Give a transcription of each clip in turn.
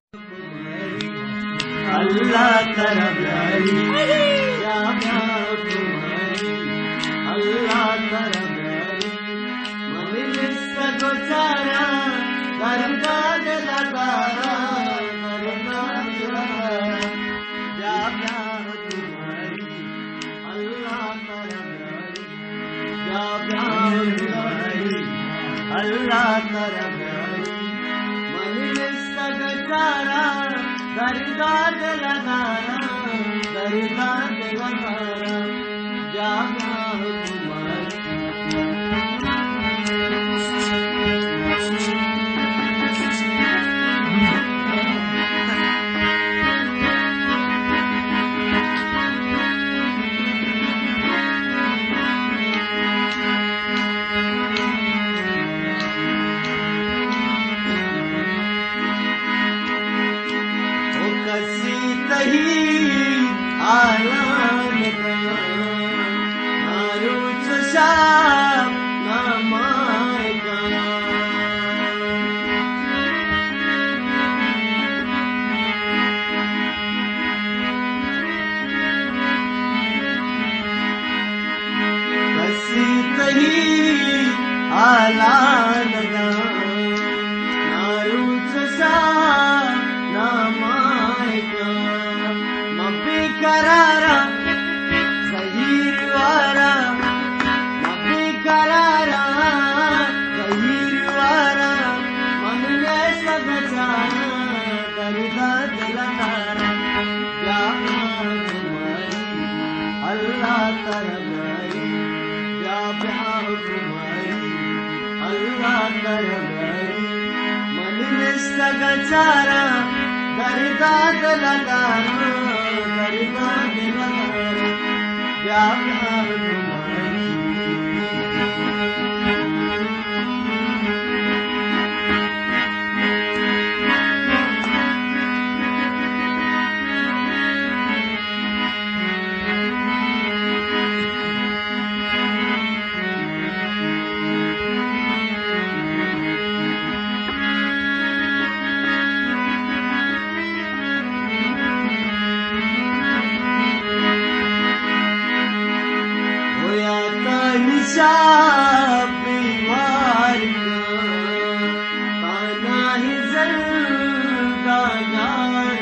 अल्लाह तरब्यारी या तुम्हारी अल्लाह तरब्यारी मजलिस का गोचारा दरगाह लगारा दरगाह लगारा या तुम्हारी अल्लाह तरब्यारी या तुम्हारी अल्लाह तरब्यारी मजलिस का गोचारा दरगाह लगारा दरगाह लगारा जा गचारा दरगाह लगारा दरगाह लगारा क्या तुम्हारी बीमार पाना ही जल्दा यार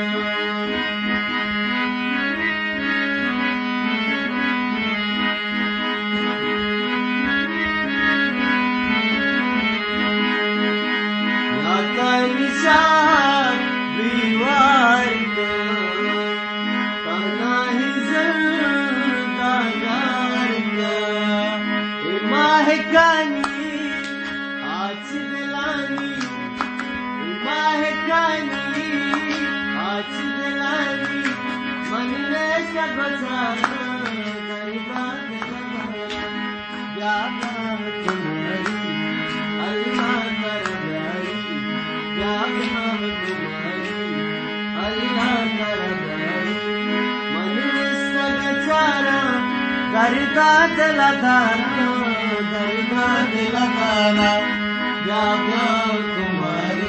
बीमार पाना ही जल्दा महकानी आज दिलानी महकानी आज दिलानी मन में सब या तुम्हारी अल्लाह तरब्यारी या तुम्हारी अल्लाह तरब्यारी मन में सब चारा दरगाह लगारा दरगाह लगारा या तुम्हारी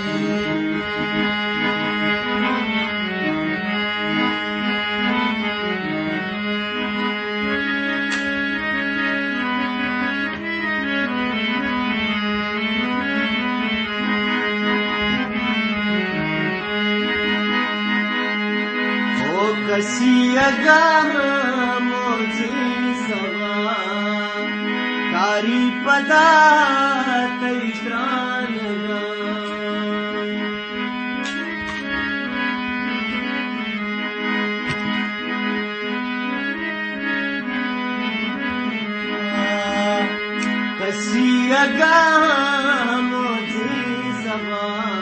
ओ कसी अगाम मोजी सवा कारी पदा तैत्रान कसी अगा मोजी सवा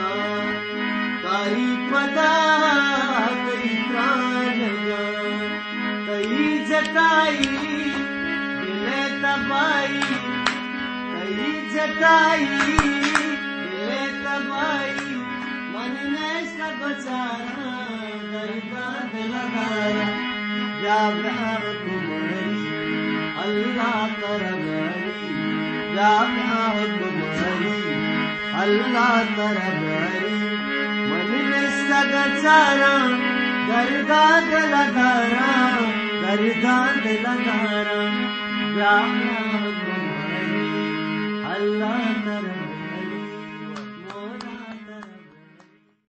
कारी पदा तैत्रान कई जताई दिले तबाई कई जताई दिले तबाई मन ने सब चारा दरगाह लगाया या तुम्हारी अल्लाह तरब्यारी या तुम्हारी अल्लाह तरब्यारी मन ने गचारा गर्दा दिला धारा गर्दा दिला धारा व्याह कुमारी अल्लाह